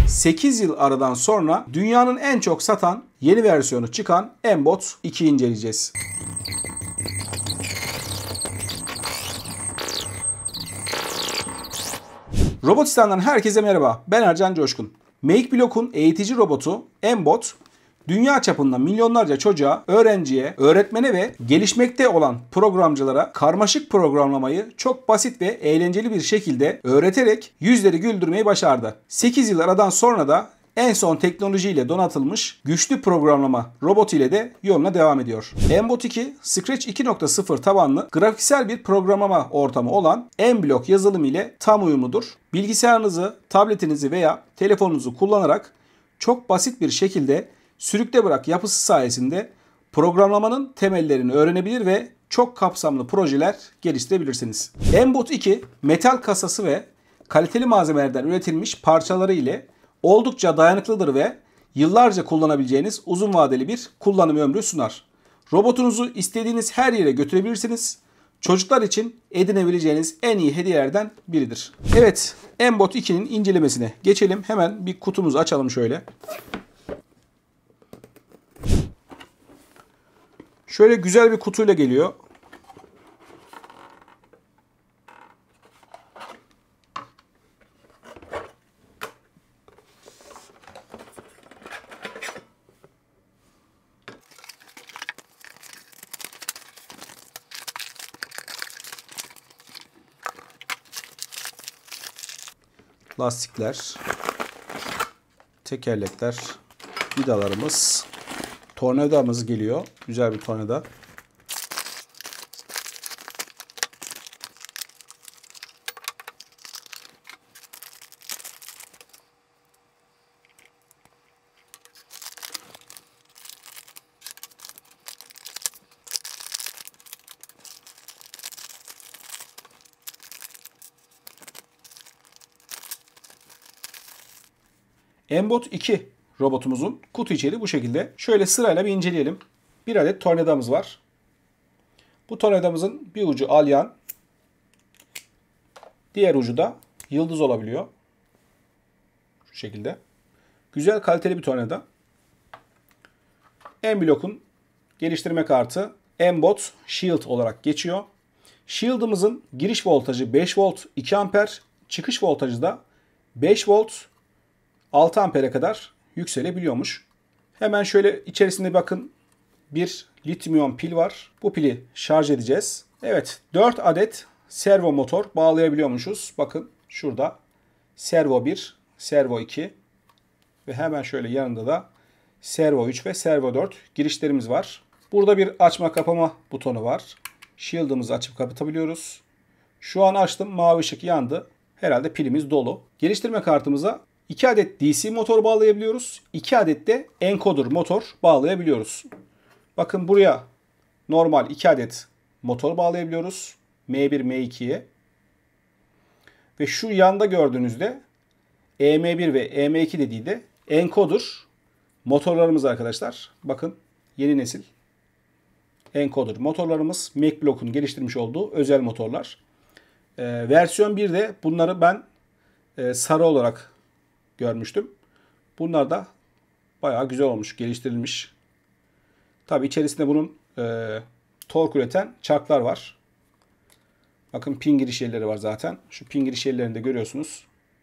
8 yıl aradan sonra dünyanın en çok satan yeni versiyonu çıkan M-Bot 2'yi inceleyeceğiz. Robotistan'dan herkese merhaba. Ben Ercan Coşkun. MakeBlock'un eğitici robotu M-Bot, dünya çapında milyonlarca çocuğa, öğrenciye, öğretmene ve gelişmekte olan programcılara karmaşık programlamayı çok basit ve eğlenceli bir şekilde öğreterek yüzleri güldürmeyi başardı. 8 yıl aradan sonra da en son teknolojiyle donatılmış güçlü programlama robotu ile de yoluna devam ediyor. M-Bot 2, Scratch 2.0 tabanlı grafiksel bir programlama ortamı olan M-Block yazılımı ile tam uyumludur. Bilgisayarınızı, tabletinizi veya telefonunuzu kullanarak çok basit bir şekilde sürükle bırak yapısı sayesinde programlamanın temellerini öğrenebilir ve çok kapsamlı projeler geliştirebilirsiniz. M-Bot 2, metal kasası ve kaliteli malzemelerden üretilmiş parçaları ile oldukça dayanıklıdır ve yıllarca kullanabileceğiniz uzun vadeli bir kullanım ömrü sunar. Robotunuzu istediğiniz her yere götürebilirsiniz. Çocuklar için edinebileceğiniz en iyi hediyelerden biridir. Evet, M-Bot 2'nin incelemesine geçelim. Hemen bir kutumuzu açalım şöyle. Şöyle güzel bir kutuyla geliyor. Lastikler, tekerlekler, vidalarımız, tornavidamız geliyor. Güzel bir tornavida. M-Bot 2 robotumuzun kutu içeriği bu şekilde. Şöyle sırayla bir inceleyelim. Bir adet tornavidamız var. Bu tornavidamızın bir ucu alyan, diğer ucu da yıldız olabiliyor. Şu şekilde. Güzel kaliteli bir tornavida. M-Block'un geliştirme kartı M-Bot Shield olarak geçiyor. Shield'ımızın giriş voltajı 5 volt 2 amper, çıkış voltajı da 5 volt 6 ampere kadar yükselebiliyormuş. Hemen şöyle içerisinde bakın, bir lityum pil var. Bu pili şarj edeceğiz. Evet, 4 adet servo motor bağlayabiliyormuşuz. Bakın şurada servo 1, servo 2 ve hemen şöyle yanında da servo 3 ve servo 4 girişlerimiz var. Burada bir açma kapama butonu var. Shield'ımızı açıp kapatabiliyoruz. Şu an açtım, mavi ışık yandı. Herhalde pilimiz dolu. Geliştirme kartımıza 2 adet DC motor bağlayabiliyoruz. 2 adet de encoder motor bağlayabiliyoruz. Bakın buraya normal 2 adet motor bağlayabiliyoruz. M1, M2'ye. Ve şu yanda gördüğünüzde EM1 ve EM2 dediği de encoder motorlarımız arkadaşlar. Bakın yeni nesil encoder motorlarımız. MakeBlock'un geliştirmiş olduğu özel motorlar. Versiyon 1'de bunları ben sarı olarak görmüştüm. Bunlar da bayağı güzel olmuş, geliştirilmiş. Tabi içerisinde bunun tork üreten çarklar var. Bakın pin giriş yerleri var zaten. Şu pin giriş yerlerini de görüyorsunuz.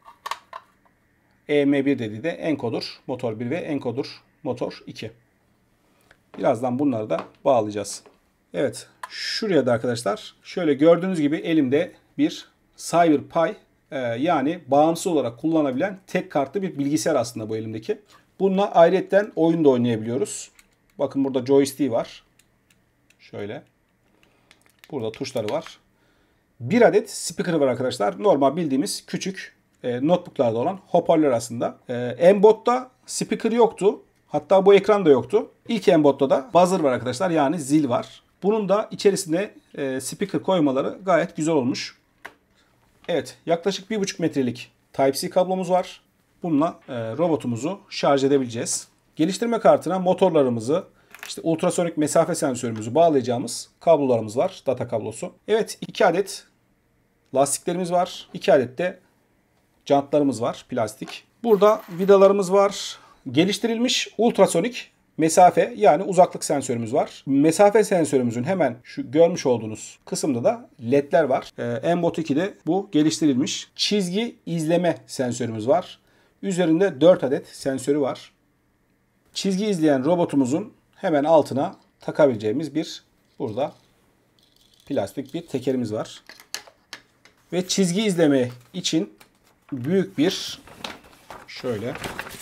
EM1 dediği de encoder motor 1 ve encoder motor 2. Birazdan bunları da bağlayacağız. Evet, şuraya da arkadaşlar şöyle gördüğünüz gibi elimde bir CyberPi, yani bağımsız olarak kullanabilen tek kartlı bir bilgisayar aslında bu elimdeki. Bununla ayrıyetten oyun da oynayabiliyoruz. Bakın burada joystick var. Şöyle. Burada tuşları var. Bir adet speaker var arkadaşlar. Normal bildiğimiz küçük notebooklarda olan hoparlör aslında. M-Bot'ta speaker yoktu. Hatta bu ekran da yoktu. İlk M-Bot'ta da buzzer var arkadaşlar. Yani zil var. Bunun da içerisine speaker koymaları gayet güzel olmuş. Evet, yaklaşık 1,5 metrelik Type-C kablomuz var. Bununla robotumuzu şarj edebileceğiz. Geliştirme kartına motorlarımızı, işte ultrasonik mesafe sensörümüzü bağlayacağımız kablolarımız var. Data kablosu. Evet, 2 adet lastiklerimiz var. 2 adet de jantlarımız var. Plastik. Burada vidalarımız var. Geliştirilmiş ultrasonik mesafe yani uzaklık sensörümüz var. Mesafe sensörümüzün hemen şu görmüş olduğunuz kısımda da ledler var. M-Bot 2'de bu geliştirilmiş. Çizgi izleme sensörümüz var. Üzerinde 4 adet sensörü var. Çizgi izleyen robotumuzun hemen altına takabileceğimiz bir burada plastik bir tekerimiz var. Ve çizgi izleme için büyük bir şöyle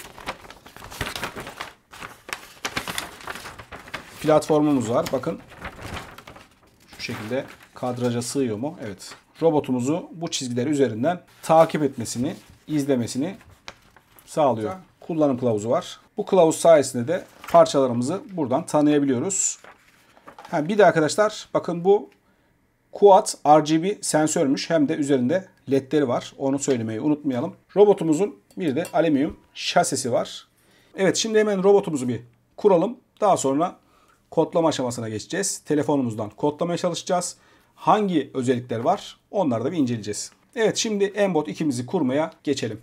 platformumuz var. Bakın şu şekilde kadraja sığıyor mu? Evet. Robotumuzu bu çizgiler üzerinden takip etmesini, izlemesini sağlıyor. Kullanım kılavuzu var. Bu kılavuz sayesinde de parçalarımızı buradan tanıyabiliyoruz. Bir de arkadaşlar bakın bu Quad RGB sensörmüş. Hem de üzerinde ledleri var. Onu söylemeyi unutmayalım. Robotumuzun bir de alüminyum şasisi var. Evet, şimdi hemen robotumuzu bir kuralım. Daha sonra kodlama aşamasına geçeceğiz. Telefonumuzdan kodlamaya çalışacağız. Hangi özellikler var? Onları da bir inceleyeceğiz. Evet, şimdi M-Bot 2'mizi kurmaya geçelim.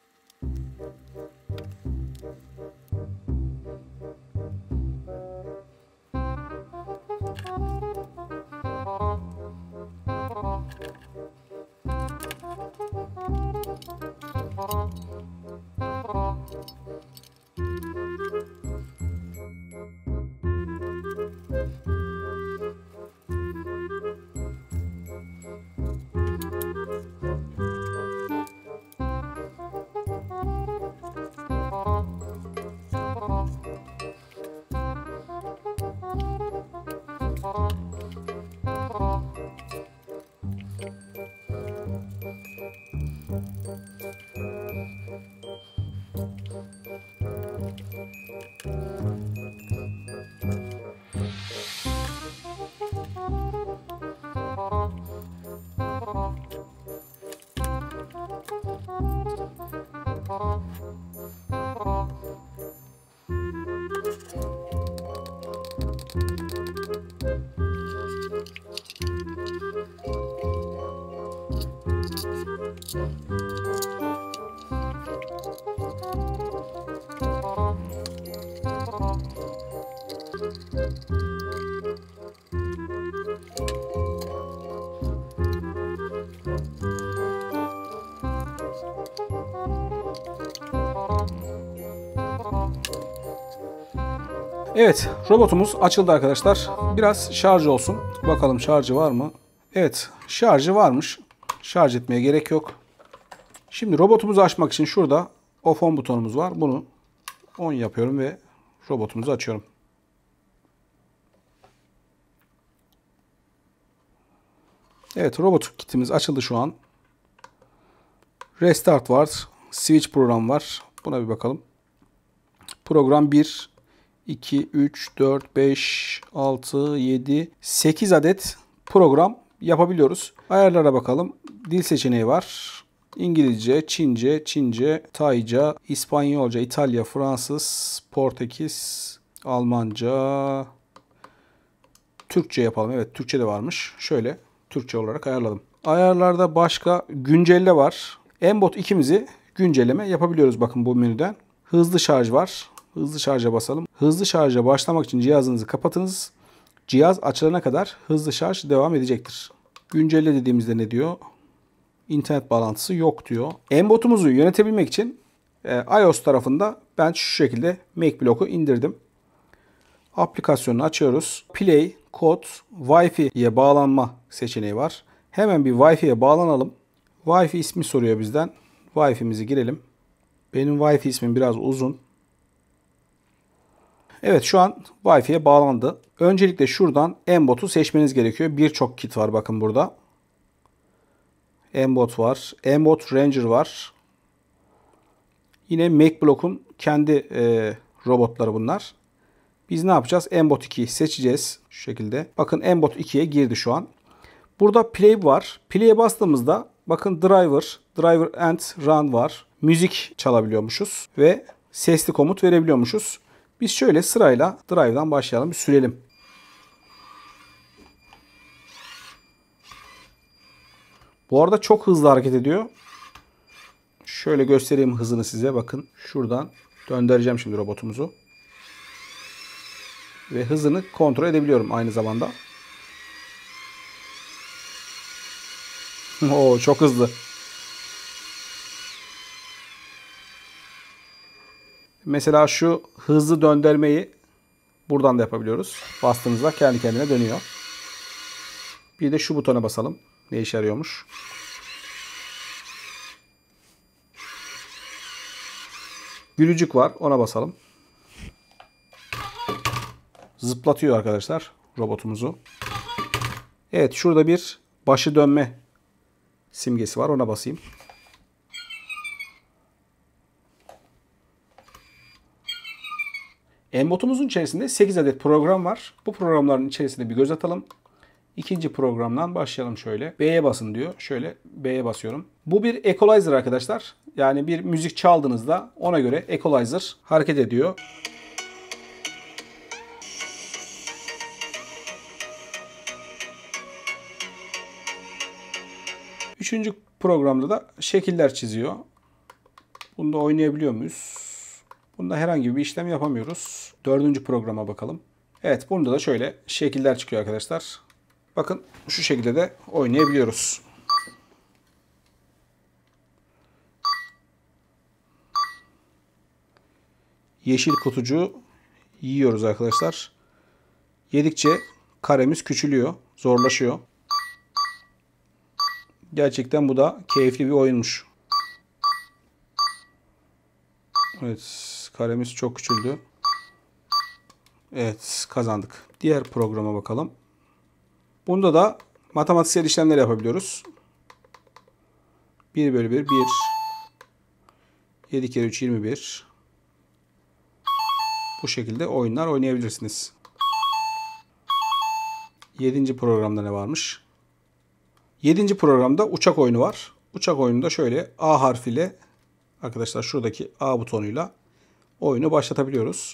Evet, robotumuz açıldı arkadaşlar. Biraz şarj olsun. Bakalım şarjı var mı? Evet, şarjı varmış. Şarj etmeye gerek yok. Şimdi robotumuzu açmak için şurada off on butonumuz var. Bunu on yapıyorum ve robotumuzu açıyorum. Evet, robot kitimiz açıldı şu an. Restart var. Switch program var. Buna bir bakalım. Program 1, 2, 3, 4, 5, 6, 7, 8 adet program yapabiliyoruz. Ayarlara bakalım. Dil seçeneği var. İngilizce, Çince, Tayca, İspanyolca, İtalya, Fransız, Portekiz, Almanca, Türkçe yapalım. Evet, Türkçe de varmış. Şöyle Türkçe olarak ayarladım. Ayarlarda başka güncelle var. M-Bot 2'mizi güncelleme yapabiliyoruz bakın bu menüden. Hızlı şarj var. Hızlı şarja basalım. Hızlı şarja başlamak için cihazınızı kapatınız. Cihaz açılana kadar hızlı şarj devam edecektir. Güncelle dediğimizde ne diyor? İnternet bağlantısı yok diyor. M-Bot'umuzu yönetebilmek için iOS tarafında ben şu şekilde MacBlock'u indirdim. Aplikasyonunu açıyoruz. Play, kod, Wi-Fi'ye bağlanma seçeneği var. Hemen bir Wi-Fi'ye bağlanalım. Wi-Fi ismi soruyor bizden. Wi-Fi'mizi girelim. Benim Wi-Fi ismim biraz uzun. Evet, şu an Wi-Fi'ye bağlandı. Öncelikle şuradan M-Bot'u seçmeniz gerekiyor. Birçok kit var bakın burada. M-Bot var. M-Bot Ranger var. Yine MacBlock'un kendi robotları bunlar. Biz ne yapacağız? M-Bot 2'yi seçeceğiz. Şu şekilde. Bakın M-Bot 2'ye girdi şu an. Burada Play var. Play'e bastığımızda bakın Driver and Run var. Müzik çalabiliyormuşuz. Ve sesli komut verebiliyormuşuz. Biz şöyle sırayla Drive'dan başlayalım. Bir sürelim. Bu arada çok hızlı hareket ediyor. Şöyle göstereyim hızını size. Bakın şuradan döndüreceğim şimdi robotumuzu. Ve hızını kontrol edebiliyorum aynı zamanda. Oo, çok hızlı. Mesela şu hızlı döndürmeyi buradan da yapabiliyoruz. Bastığınızda kendi kendine dönüyor. Bir de şu butona basalım. Ne işe yarıyormuş? Gülücük var. Ona basalım. Zıplatıyor arkadaşlar robotumuzu. Evet, şurada bir başı dönme simgesi var. Ona basayım. Mbotumuzun içerisinde 8 adet program var. Bu programların içerisinde bir göz atalım. İkinci programdan başlayalım şöyle. B'ye basın diyor. Şöyle B'ye basıyorum. Bu bir equalizer arkadaşlar. Yani bir müzik çaldığınızda ona göre equalizer hareket ediyor. Üçüncü programda da şekiller çiziyor. Bunda oynayabiliyor muyuz? Bunda herhangi bir işlem yapamıyoruz. Dördüncü programa bakalım. Evet, bunda da şöyle şekiller çıkıyor arkadaşlar. Bakın şu şekilde de oynayabiliyoruz. Yeşil kutucuğu yiyoruz arkadaşlar. Yedikçe karemiz küçülüyor, zorlaşıyor. Gerçekten bu da keyifli bir oyunmuş. Evet, karemiz çok küçüldü. Evet, kazandık. Diğer programa bakalım. Bunda da matematiksel işlemler yapabiliyoruz. 1 bölü 1, 1. 7 kere 3, 21. Bu şekilde oyunlar oynayabilirsiniz. 7. programda ne varmış? 7. programda uçak oyunu var. Uçak oyununda şöyle A harfiyle arkadaşlar şuradaki A butonuyla oyunu başlatabiliyoruz.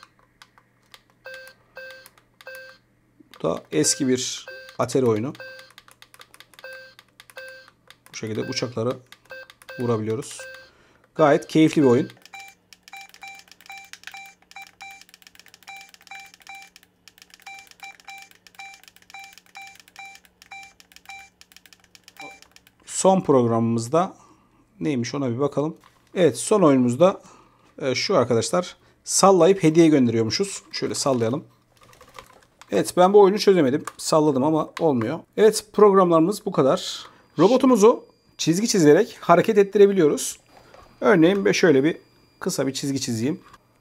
Bu da eski bir Atari oyunu. Bu şekilde uçakları vurabiliyoruz. Gayet keyifli bir oyun. Son programımızda neymiş ona bir bakalım. Evet, son oyunumuzda şu arkadaşlar, sallayıp hediye gönderiyormuşuz. Şöyle sallayalım. Evet, ben bu oyunu çözemedim. Salladım ama olmuyor. Evet, programlarımız bu kadar. Robotumuzu çizgi çizerek hareket ettirebiliyoruz. Örneğin şöyle bir kısa bir çizgi çizeyim.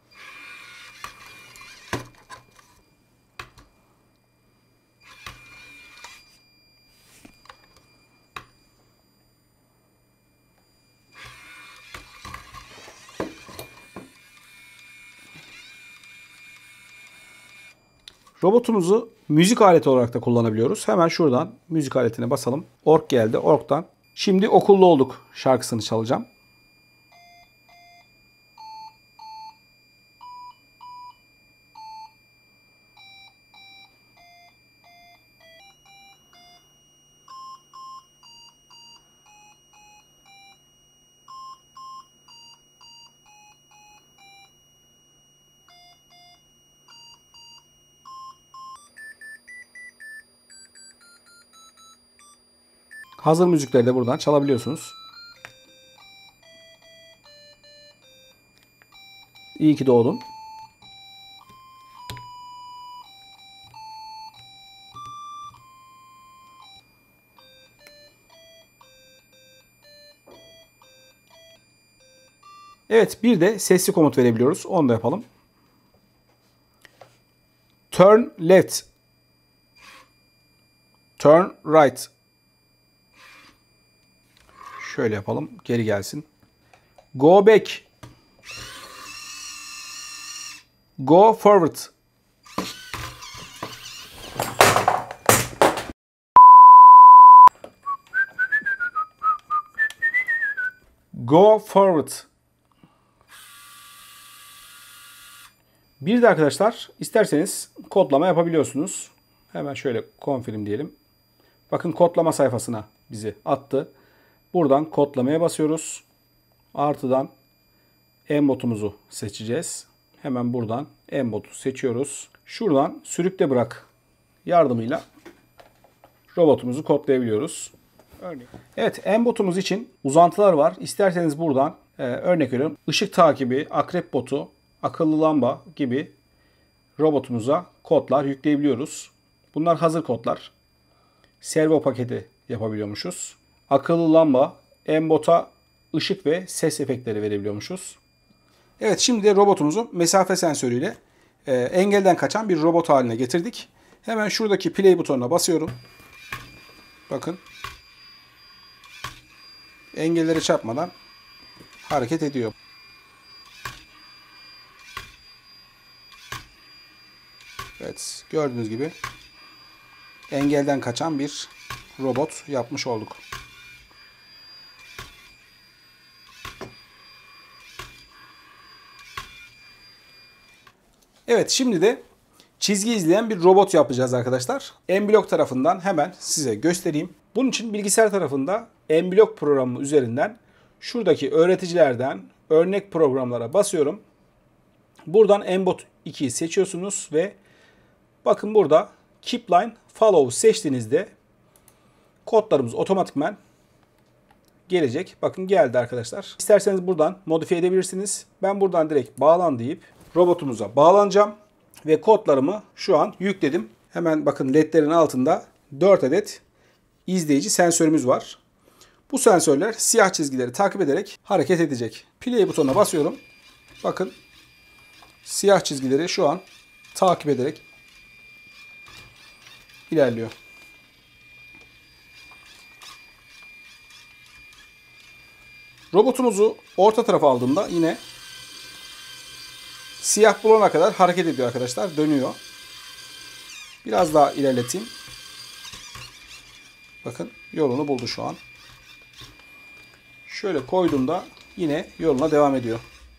Robotumuzu müzik aleti olarak da kullanabiliyoruz. Hemen şuradan müzik aletine basalım. Org geldi. Org'dan. Şimdi okullu olduk şarkısını çalacağım. Hazır müzikleri de buradan çalabiliyorsunuz. İyi ki doğdun. Evet, bir de sesli komut verebiliyoruz. Onu da yapalım. Turn left. Turn right. Şöyle yapalım. Geri gelsin. Go back. Go forward. Go forward. Bir de arkadaşlar isterseniz kodlama yapabiliyorsunuz. Hemen şöyle confirm diyelim. Bakın kodlama sayfasına bizi attı. Buradan kodlamaya basıyoruz. Artıdan M-Bot'umuzu seçeceğiz. Hemen buradan M-Bot'u seçiyoruz. Şuradan sürükle bırak yardımıyla robotumuzu kodlayabiliyoruz. Evet, M-Bot'umuz için uzantılar var. İsterseniz buradan örnek veriyorum, ışık takibi, akrep botu, akıllı lamba gibi robotumuza kodlar yükleyebiliyoruz. Bunlar hazır kodlar. Servo paketi yapabiliyormuşuz. Akıllı lamba, M-Bot'a ışık ve ses efektleri verebiliyormuşuz. Evet, şimdi de robotumuzu mesafe sensörüyle engelden kaçan bir robot haline getirdik. Hemen şuradaki play butonuna basıyorum. Bakın. Engellere çarpmadan hareket ediyor. Evet, gördüğünüz gibi engelden kaçan bir robot yapmış olduk. Evet, şimdi de çizgi izleyen bir robot yapacağız arkadaşlar. M-Block tarafından hemen size göstereyim. Bunun için bilgisayar tarafında M-Block programı üzerinden şuradaki öğreticilerden örnek programlara basıyorum. Buradan M-Bot 2'yi seçiyorsunuz ve bakın burada Keep Line Follow seçtiğinizde kodlarımız otomatikman gelecek. Bakın geldi arkadaşlar. İsterseniz buradan modifiye edebilirsiniz. Ben buradan direkt bağlan deyip robotumuza bağlanacağım. Ve kodlarımı şu an yükledim. Hemen bakın ledlerin altında 4 adet izleyici sensörümüz var. Bu sensörler siyah çizgileri takip ederek hareket edecek. Play butonuna basıyorum. Bakın siyah çizgileri şu an takip ederek ilerliyor. Robotumuzu orta tarafa aldığımda yine siyah bulana kadar hareket ediyor arkadaşlar. Dönüyor. Biraz daha ilerleteyim. Bakın yolunu buldu şu an. Şöyle koyduğumda yine yoluna devam ediyor.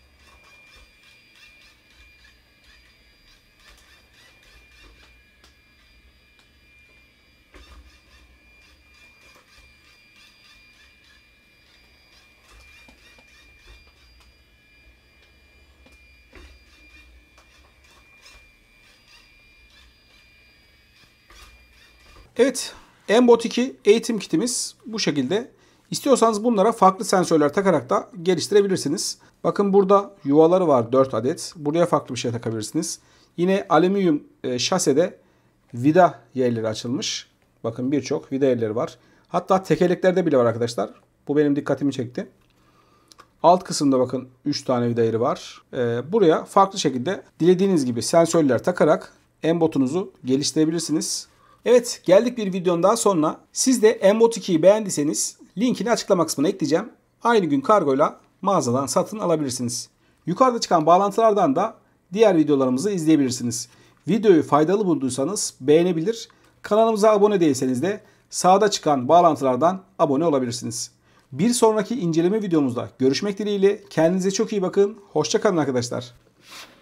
Evet, M-Bot 2 eğitim kitimiz bu şekilde. İstiyorsanız bunlara farklı sensörler takarak da geliştirebilirsiniz. Bakın burada yuvaları var 4 adet. Buraya farklı bir şey takabilirsiniz. Yine alüminyum şasede vida yerleri açılmış. Bakın birçok vida yerleri var. Hatta tekerleklerde bile var arkadaşlar. Bu benim dikkatimi çekti. Alt kısımda bakın 3 tane vida yeri var. Buraya farklı şekilde dilediğiniz gibi sensörler takarak M-Bot'unuzu geliştirebilirsiniz. Evet, geldik bir videonun daha sonuna. Siz de M-Bot 2'yi beğendiyseniz linkini açıklama kısmına ekleyeceğim. Aynı gün kargoyla mağazadan satın alabilirsiniz. Yukarıda çıkan bağlantılardan da diğer videolarımızı izleyebilirsiniz. Videoyu faydalı bulduysanız beğenebilir. Kanalımıza abone değilseniz de sağda çıkan bağlantılardan abone olabilirsiniz. Bir sonraki inceleme videomuzda görüşmek dileğiyle. Kendinize çok iyi bakın. Hoşça kalın arkadaşlar.